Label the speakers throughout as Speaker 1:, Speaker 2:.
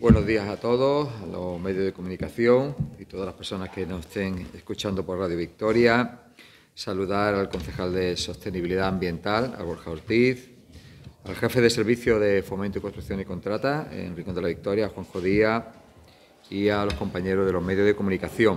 Speaker 1: Buenos días a todos, a los medios de comunicación y todas las personas que nos estén escuchando por Radio Victoria. Saludar al concejal de Sostenibilidad Ambiental, a Borja Ortiz, al jefe de Servicio de Fomento y Construcción y Contrata en Rincón de la Victoria, Juanjo Díaz, y a los compañeros de los medios de comunicación.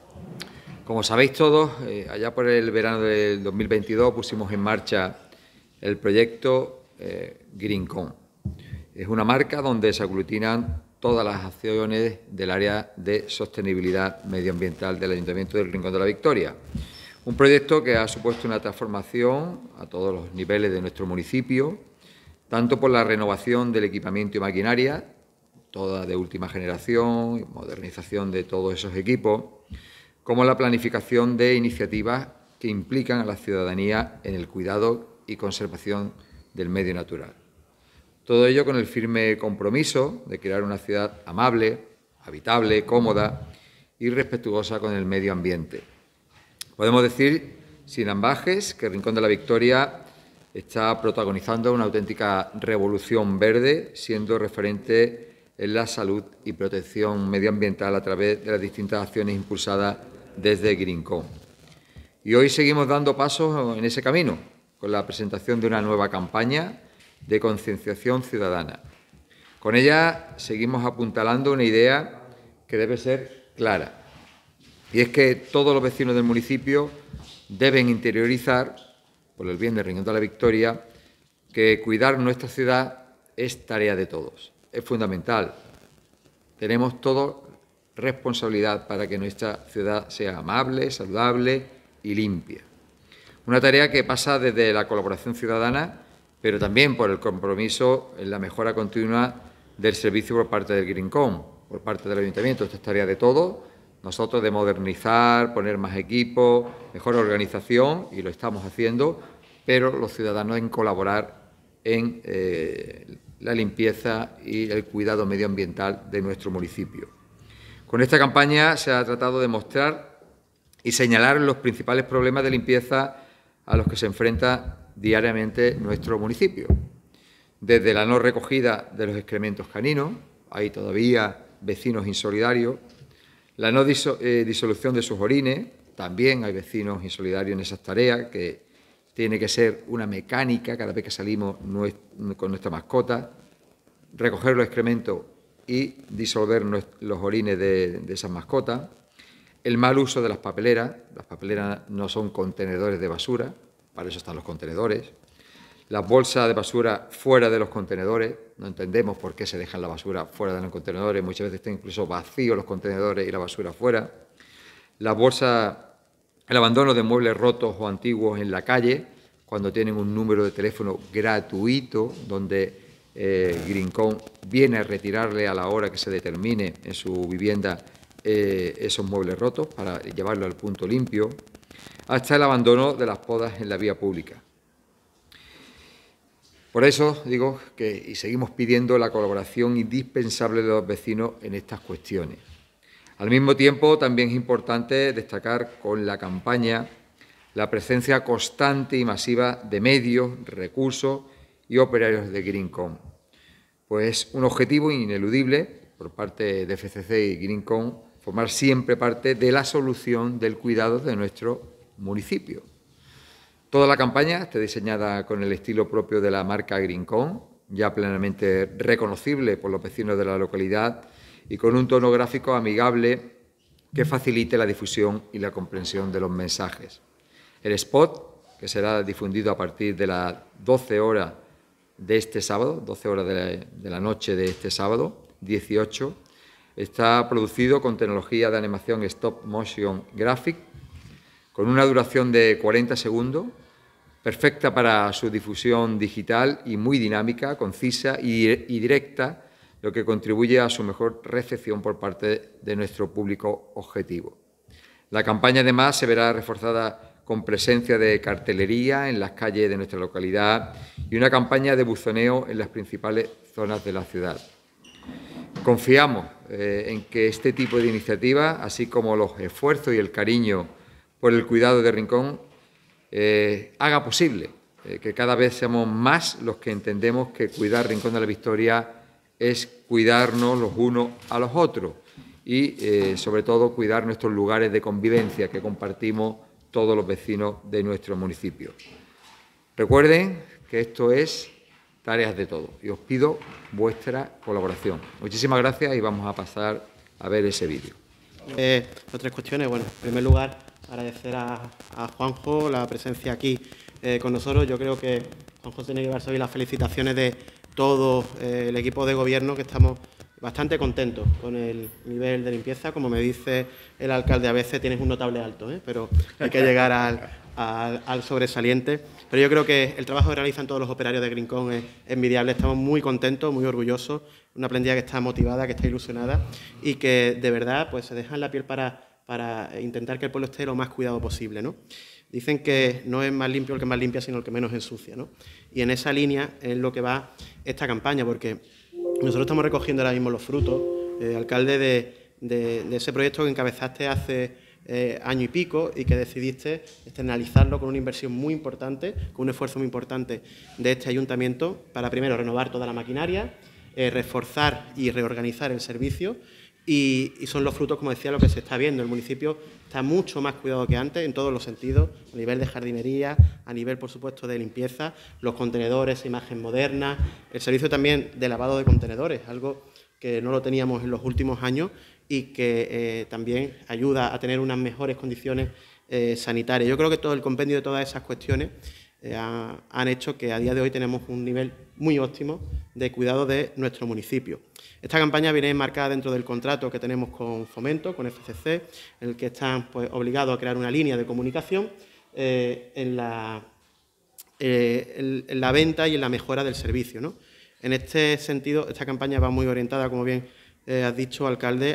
Speaker 1: Como sabéis todos, allá por el verano del 2022 pusimos en marcha el proyecto Grincón. Es una marca donde se aglutinan todas las acciones del área de sostenibilidad medioambiental del Ayuntamiento del Rincón de la Victoria. Un proyecto que ha supuesto una transformación a todos los niveles de nuestro municipio, tanto por la renovación del equipamiento y maquinaria, toda de última generación, modernización de todos esos equipos, como la planificación de iniciativas que implican a la ciudadanía en el cuidado y conservación del medio natural. Todo ello con el firme compromiso de crear una ciudad amable, habitable, cómoda y respetuosa con el medio ambiente. Podemos decir, sin ambages, que Rincón de la Victoria está protagonizando una auténtica revolución verde, siendo referente en la salud y protección medioambiental a través de las distintas acciones impulsadas desde Grincón. Y hoy seguimos dando pasos en ese camino, con la presentación de una nueva campaña de concienciación ciudadana. Con ella seguimos apuntalando una idea que debe ser clara, y es que todos los vecinos del municipio deben interiorizar, por el bien de Rincón de la Victoria, que cuidar nuestra ciudad es tarea de todos, es fundamental. Tenemos todos responsabilidad para que nuestra ciudad sea amable, saludable y limpia. Una tarea que pasa desde la colaboración ciudadana, pero también por el compromiso en la mejora continua del servicio por parte del Grincón, por parte del Ayuntamiento. Esta es tarea de todos, nosotros de modernizar, poner más equipos, mejor organización, y lo estamos haciendo, pero los ciudadanos en colaborar en la limpieza y el cuidado medioambiental de nuestro municipio. Con esta campaña se ha tratado de mostrar y señalar los principales problemas de limpieza a los que se enfrenta diariamente nuestro municipio. Desde la no recogida de los excrementos caninos, hay todavía vecinos insolidarios, la no disolución de sus orines, también hay vecinos insolidarios en esas tareas, que tiene que ser una mecánica cada vez que salimos con nuestra mascota, recoger los excrementos y disolver los orines de esas mascotas, el mal uso de las papeleras no son contenedores de basura, para eso están los contenedores, las bolsas de basura fuera de los contenedores, no entendemos por qué se dejan la basura fuera de los contenedores, muchas veces están incluso vacíos los contenedores y la basura fuera, las bolsas, el abandono de muebles rotos o antiguos en la calle, cuando tienen un número de teléfono gratuito, donde Grincón viene a retirarle a la hora que se determine en su vivienda esos muebles rotos para llevarlo al punto limpio, hasta el abandono de las podas en la vía pública. Por eso digo y seguimos pidiendo la colaboración indispensable de los vecinos en estas cuestiones. Al mismo tiempo, también es importante destacar con la campaña la presencia constante y masiva de medios, recursos y operarios de Grincón, pues un objetivo ineludible por parte de FCC y Grincón formar siempre parte de la solución del cuidado de nuestro municipio. Toda la campaña está diseñada con el estilo propio de la marca Grincón, ya plenamente reconocible por los vecinos de la localidad y con un tono gráfico amigable que facilite la difusión y la comprensión de los mensajes. El spot, que será difundido a partir de las 12 horas de este sábado, 12 horas de la noche de este sábado, 18, está producido con tecnología de animación Stop Motion Graphic, con una duración de 40 segundos, perfecta para su difusión digital y muy dinámica, concisa y directa, lo que contribuye a su mejor recepción por parte de nuestro público objetivo. La campaña, además, se verá reforzada con presencia de cartelería en las calles de nuestra localidad y una campaña de buzoneo en las principales zonas de la ciudad. Confiamos en que este tipo de iniciativas, así como los esfuerzos y el cariño por el cuidado de Rincón, haga posible que cada vez seamos más los que entendemos que cuidar Rincón de la Victoria es cuidarnos los unos a los otros y, sobre todo, cuidar nuestros lugares de convivencia que compartimos todos los vecinos de nuestro municipio. Recuerden que esto es Tareas de Todos y os pido vuestra colaboración. Muchísimas gracias y vamos a pasar a ver ese vídeo.
Speaker 2: Otras cuestiones. Bueno, en primer lugar, agradecer a Juanjo la presencia aquí con nosotros. Yo creo que Juanjo tiene que llevarse hoy las felicitaciones de todo el equipo de gobierno, que estamos bastante contentos con el nivel de limpieza. Como me dice el alcalde, a veces tienes un notable alto, pero hay que llegar al sobresaliente. Pero yo creo que el trabajo que realizan todos los operarios de Grincón es envidiable. Estamos muy contentos, muy orgullosos. Una plantilla que está motivada, que está ilusionada y que de verdad pues se dejan la piel para intentar que el pueblo esté lo más cuidado posible, ¿no? Dicen que no es más limpio el que más limpia, sino el que menos ensucia, ¿no? Y en esa línea es lo que va esta campaña, porque nosotros estamos recogiendo ahora mismo los frutos, alcalde, de ese proyecto que encabezaste hace año y pico y que decidiste externalizarlo con una inversión muy importante, con un esfuerzo muy importante de este ayuntamiento para, primero, renovar toda la maquinaria, reforzar y reorganizar el servicio. Y son los frutos, como decía, lo que se está viendo. El municipio está mucho más cuidado que antes en todos los sentidos, a nivel de jardinería, a nivel, por supuesto, de limpieza, los contenedores, imagen moderna, el servicio también de lavado de contenedores, algo que no lo teníamos en los últimos años y que también ayuda a tener unas mejores condiciones sanitarias. Yo creo que todo el compendio de todas esas cuestiones han hecho que a día de hoy tenemos un nivel muy óptimo de cuidado de nuestro municipio. Esta campaña viene enmarcada dentro del contrato que tenemos con Fomento, con FCC, en el que están pues, obligados a crear una línea de comunicación en la venta y en la mejora del servicio, ¿no? En este sentido, esta campaña va muy orientada, como bien has dicho, alcalde,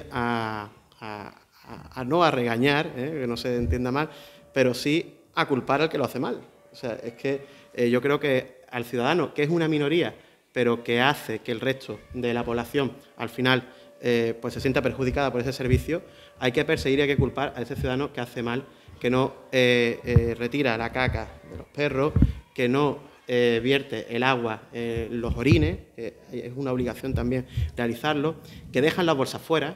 Speaker 2: no a regañar, que no se entienda mal, pero sí a culpar al que lo hace mal. O sea, es que yo creo que al ciudadano, que es una minoría, pero que hace que el resto de la población, al final, pues se sienta perjudicada por ese servicio, hay que perseguir y hay que culpar a ese ciudadano que hace mal, que no retira la caca de los perros, que no vierte el agua en los orines, es una obligación también realizarlo, que dejan las bolsas fuera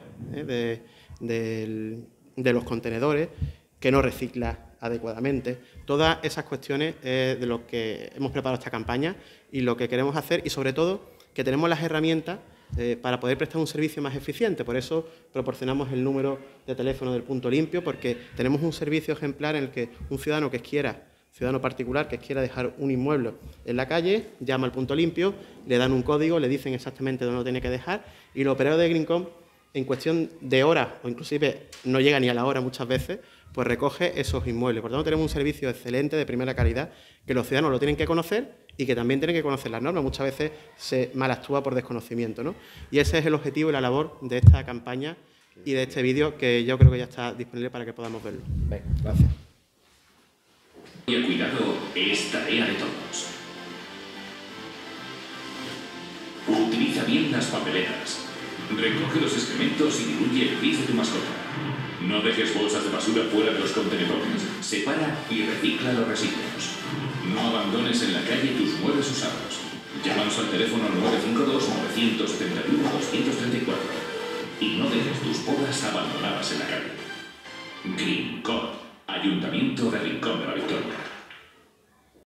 Speaker 2: de los contenedores, que no recicla adecuadamente. Todas esas cuestiones de lo que hemos preparado esta campaña y lo que queremos hacer y, sobre todo, que tenemos las herramientas para poder prestar un servicio más eficiente. Por eso proporcionamos el número de teléfono del punto limpio, porque tenemos un servicio ejemplar en el que un ciudadano particular que quiera dejar un inmueble en la calle, llama al punto limpio, le dan un código, le dicen exactamente dónde lo tiene que dejar y los operarios de Grincón, en cuestión de horas, o inclusive no llega ni a la hora muchas veces, pues recoge esos inmuebles. Por tanto, tenemos un servicio excelente, de primera calidad, que los ciudadanos lo tienen que conocer y que también tienen que conocer las normas. Muchas veces se malactúa por desconocimiento, ¿no? Y ese es el objetivo y la labor de esta campaña y de este vídeo, que yo creo que ya está disponible para que podamos verlo.
Speaker 1: Venga, gracias.
Speaker 3: Y el cuidado es tarea de todos. Utiliza bien las papeleras. Recoge los excrementos y diluye el pis de tu mascota. No dejes bolsas de basura fuera de los contenedores. Separa y recicla los residuos. No abandones en la calle tus muebles usados. Llámanos al teléfono 952-971-234. Y no dejes tus podas abandonadas en la calle. Grincón, Ayuntamiento de Rincón de la Victoria.